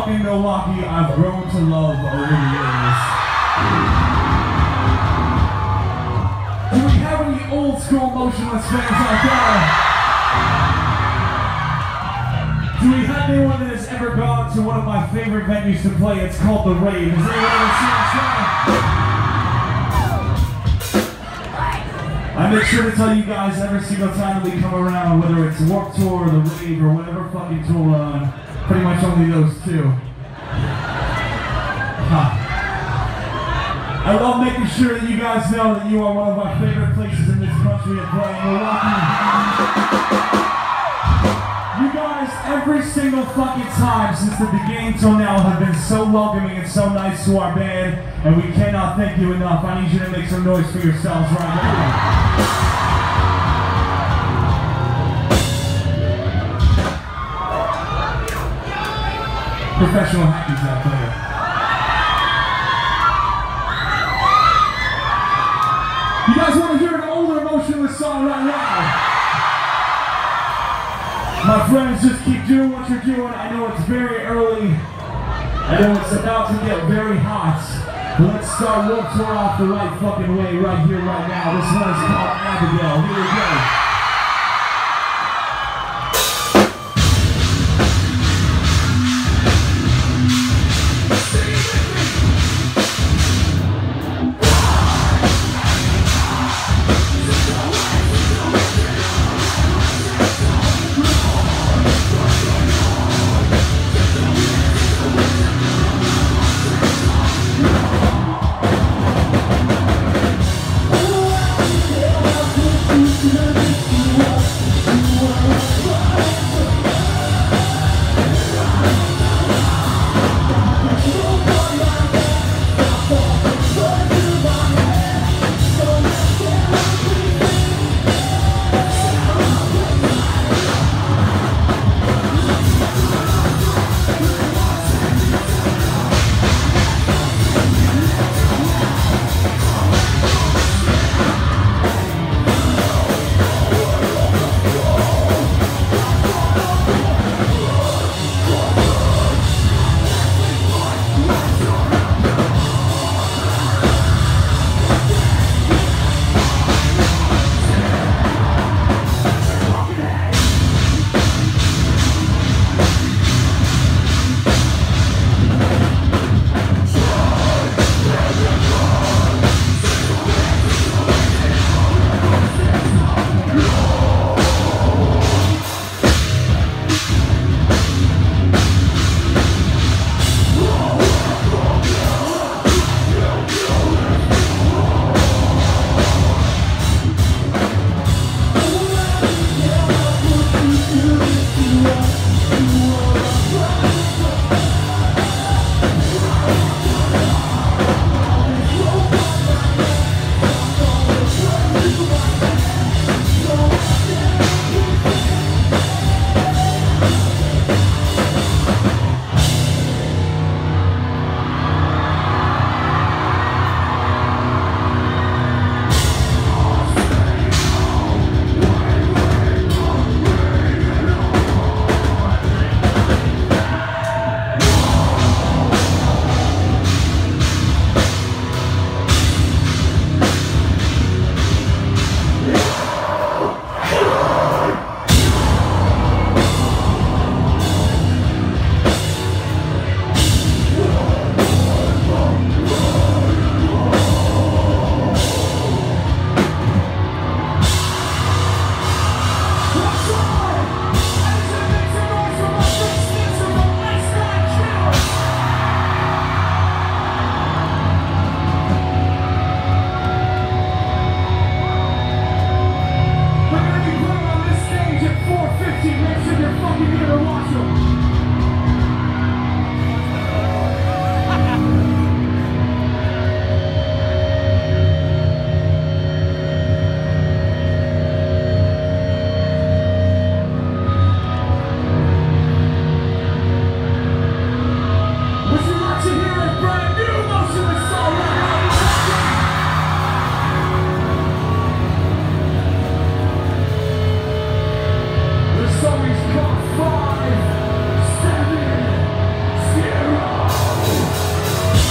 fucking Milwaukee I've grown to love over the years. Do we have any old school Motionless fans out there? Do we have anyone that has ever gone to one of my favorite venues to play? It's called The Rave. Has anyone ever seen us try? I make sure to tell you guys every single time that we come around, whether it's Warped Tour or The Rave or whatever fucking tour we're on, pretty much only those two. I love making sure that you guys know that you are one of my favorite places in this country to play, Milwaukee. You guys, every single fucking time since the beginning till now, have been so welcoming and so nice to our band, and we cannot thank you enough. I need you to make some noise for yourselves right now. Professional hackies out there. You guys want to hear an older Motionless song right now? My friends, just keep doing what you're doing. I know it's very early. I know it's about to get very hot. But let's start Warped Tour off the right fucking way right here, right now. This one is called Abigail. Here we go.